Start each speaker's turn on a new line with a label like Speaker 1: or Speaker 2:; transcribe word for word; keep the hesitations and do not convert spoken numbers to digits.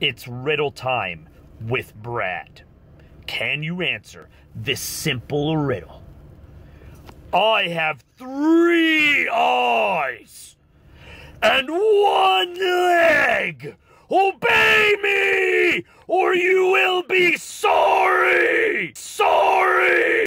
Speaker 1: It's riddle time with Brad. Can you answer this simple riddle? I have three eyes and one leg. Obey me, or you will be sorry! Sorry!